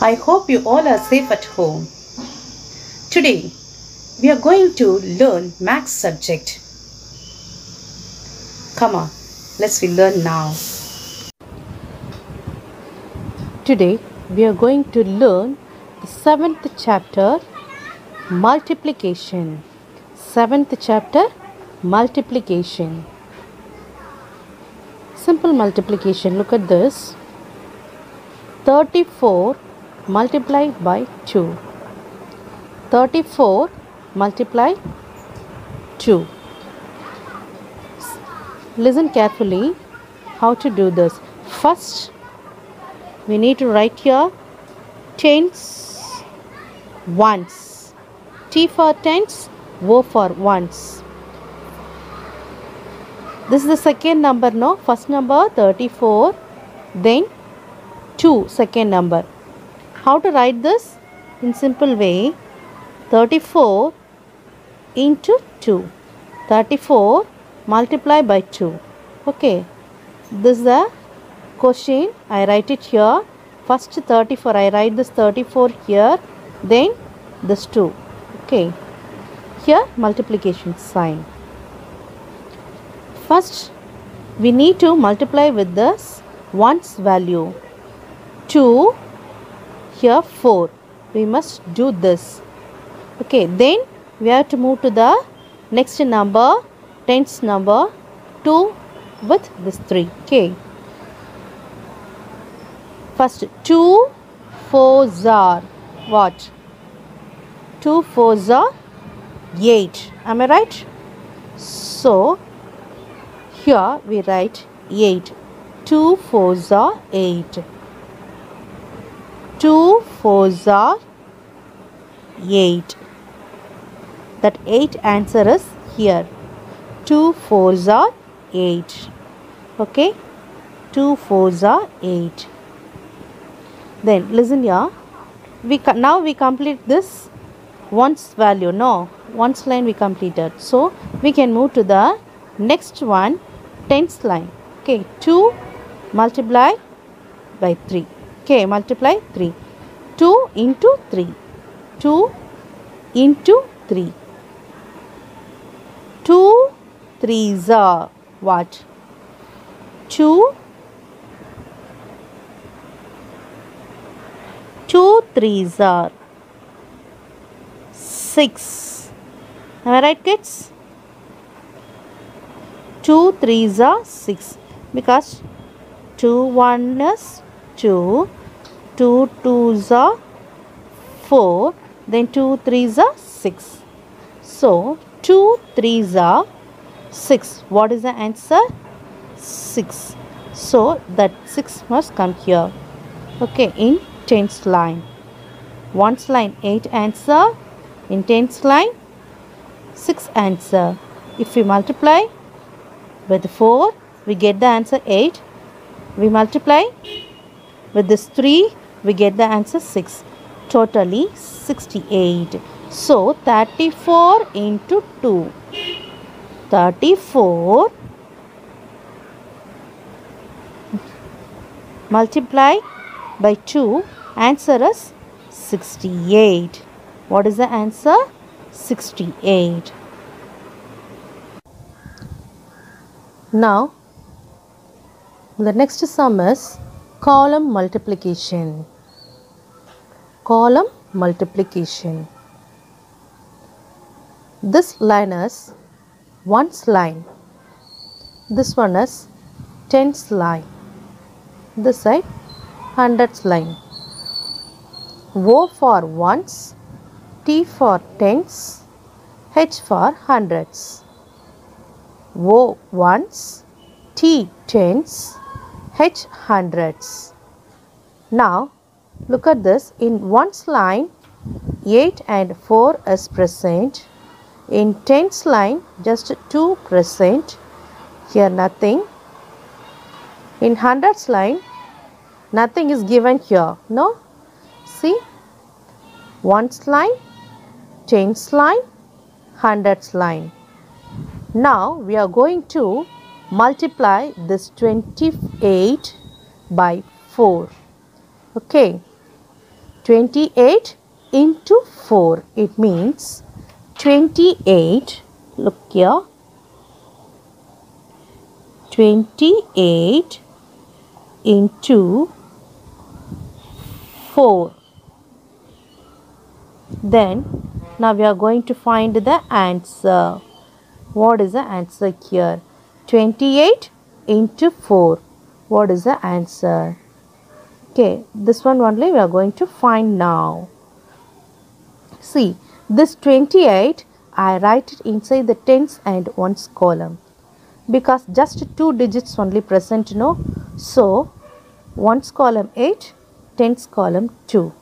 I hope you all are safe at home. Today, we are going to learn maths subject. Come on, let's learn now. Today, we are going to learn the 7th chapter, multiplication. 7th chapter, multiplication. Simple multiplication. Look at this. 34 multiplied by 2. 34 multiplied 2. Listen carefully how to do this. First, we need to write here tens, ones. T for tens, O for ones. This is the second number, no? First number 34, then 2, second number. How to write this? In simple way, 34 into 2. 34 multiplied by 2. Okay. This is the question. I write it here. First 34. I write this 34 here. Then this 2. Okay. Here multiplication sign. First, we need to multiply with this ones value. 2, here 4. We must do this. Okay, then we have to move to the next number, tens number, 2 with this 3. Okay. First, 2 4s are what? 2 4s are 8. Am I right? So, here we write 8. 2 4s are 8. 2 4s are 8. That 8 answer is here. 2 4s are 8. Okay. 2 4s are 8. Then listen here. Now we complete this ones value. No. Ones line we completed. So we can move to the next one. Tens line. Okay. 2 multiply by 3. Okay. Multiply 3. 2 into 3. 2 into 3. 2 3s are what? 2 3s are 6. Am I right, kids? 2 3s are 6 because 2 1 is 2, 2 2s are 4, then 2 3s are 6. So 2 3s are 6. What is the answer? 6. So that 6 must come here. Okay, in tens line. Ones line 8 answer. In tens line 6 answer. If we multiply with 4, we get the answer 8. We multiply with this 3, we get the answer 6. Totally 68. So 34 into 2. 34 multiply by 2. Answer is 68. What is the answer? 68. Now, the next sum is column multiplication. Column multiplication. This line is ones line. This one is tens line. This side hundreds line. O for ones, T for tens, H for hundreds. O ones, T tens, H hundreds. Now look at this. In ones line 8 and 4 is present. In tens line just 2 present. Here nothing. In hundreds line nothing is given here. No. See, ones line, tens line, hundreds line. Now we are going to multiply this 28 by 4. Okay. 28 into 4. It means 28. Look here. 28 into 4. Then now we are going to find the answer. What is the answer here? 28 into 4. What is the answer? Okay, this one only we are going to find now. See, this 28, I write it inside the tens and ones column. Because just 2 digits only present, no? So, ones column 8, tens column 2.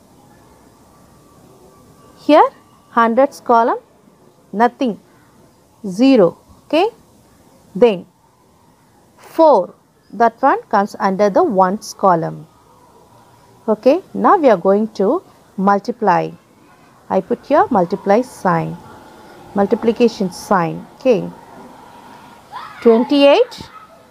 Here, hundreds column, nothing, 0. Okay. Then, 4, that one comes under the ones column. Okay. Now, we are going to multiply. I put here multiply sign. Multiplication sign. Okay. 28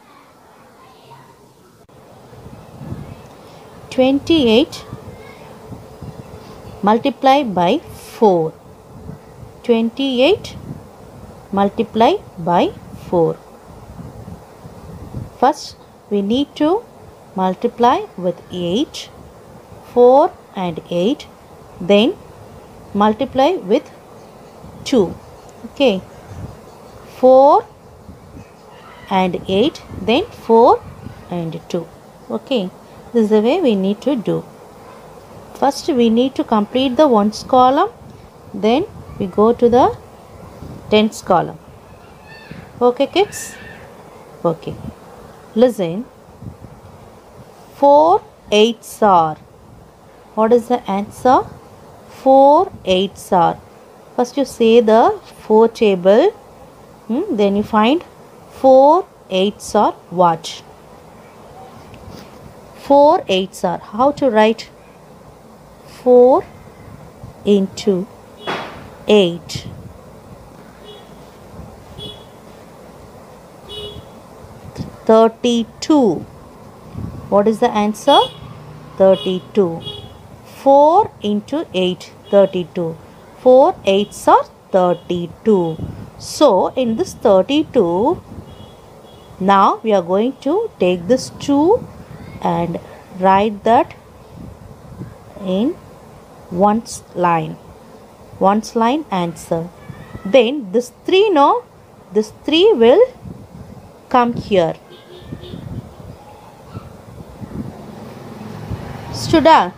multiply by 4. 28 multiply by 4. First, we need to multiply with 8, 4 and 8. Then, multiply with 2. Okay. 4 and 8. Then, 4 and 2. Okay. This is the way we need to do. First, we need to complete the ones column. Then, we go to the tens column. Okay, kids? Okay. Listen. 4 8s are. What is the answer? 4 8s are. First, you say the 4 table. Then, you find 4 8s are what? 4 8s are. How to write? 4 into 8. 32. What is the answer? 32. 4 into 8. 32. 4 8s are 32. So, in this 32, now we are going to take this 2 and write that in ones line. Ones line answer. Then this 3, no? This 3 will come here. Student,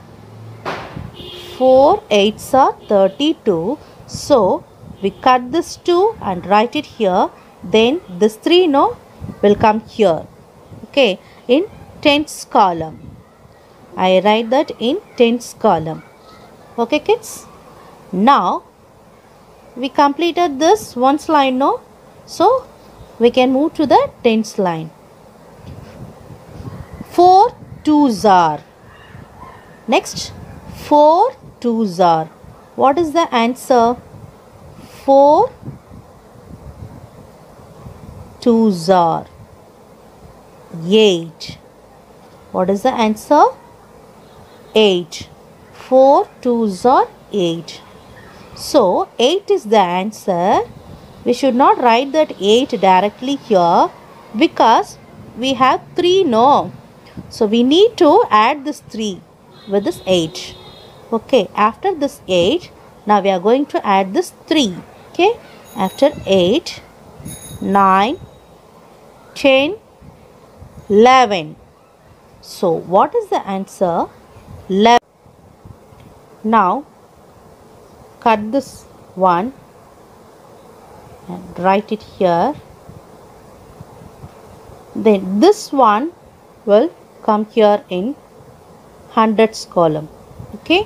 4 8s are 32. So, we cut this 2 and write it here. Then this 3, no? Will come here. Okay. In tens column. I write that in tens column. Okay, kids? Now, we completed this ones line, no? So, we can move to the tens line. 4 2s are. Next, 4 2s are. What is the answer? 4 2s are 8. What is the answer? 8. 4 2s are 8. So, 8 is the answer. We should not write that 8 directly here because we have 3, no? So, we need to add this 3 with this 8. Okay, after this 8, now we are going to add this 3. Okay, after 8, 9, 10, 11. So, what is the answer? 11. Now, cut this one and write it here. Then this one will come here in hundreds column. Okay.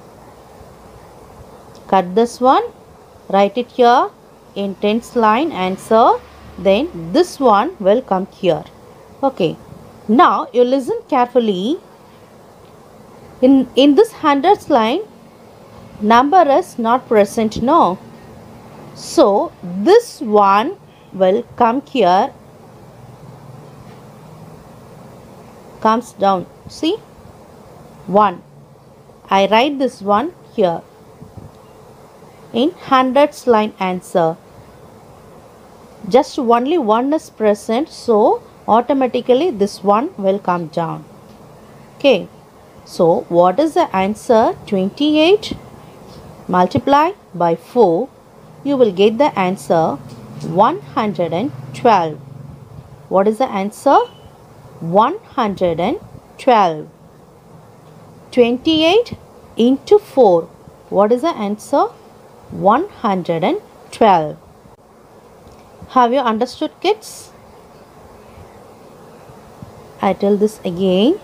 Cut this one, write it here in tens line answer. Then this one will come here. Okay. Now you listen carefully. In this hundreds line, number is not present, no? So this one will come here, comes down. See, 1. I write this one here in hundreds line answer. Just only one is present, so automatically this one will come down. Okay, so what is the answer? 28 multiply by 4, you will get the answer 112. What is the answer? 112. 28 into 4. What is the answer? 112. Have you understood, kids? I tell this again.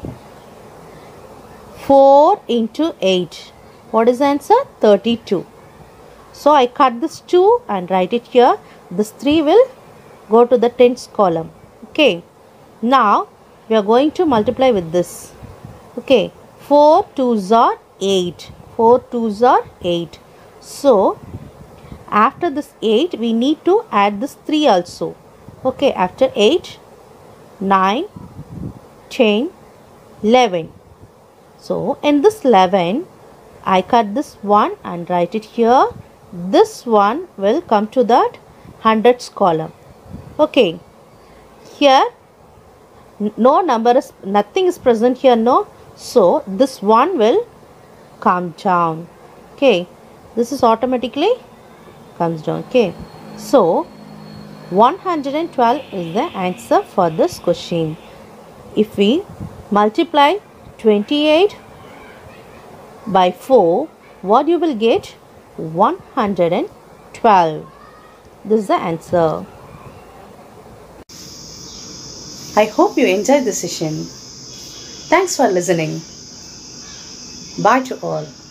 4 into 8. What is the answer? 32. So I cut this 2 and write it here. This 3 will go to the tens column. Okay. Now we are going to multiply with this. Okay. 4 2s are 8. 4 2s are 8. So after this 8 we need to add this 3 also. Okay. After 8, 9, 10, 11. So in this 11, I cut this one and write it here. This one will come to that hundreds column. Okay. Here no number is, nothing is present here, no. So this one will come down. Okay. This is automatically comes down. Okay. So 112 is the answer for this question. If we multiply 28 by 4, what you will get? 112. This is the answer. I hope you enjoyed the session. Thanks for listening. Bye to all.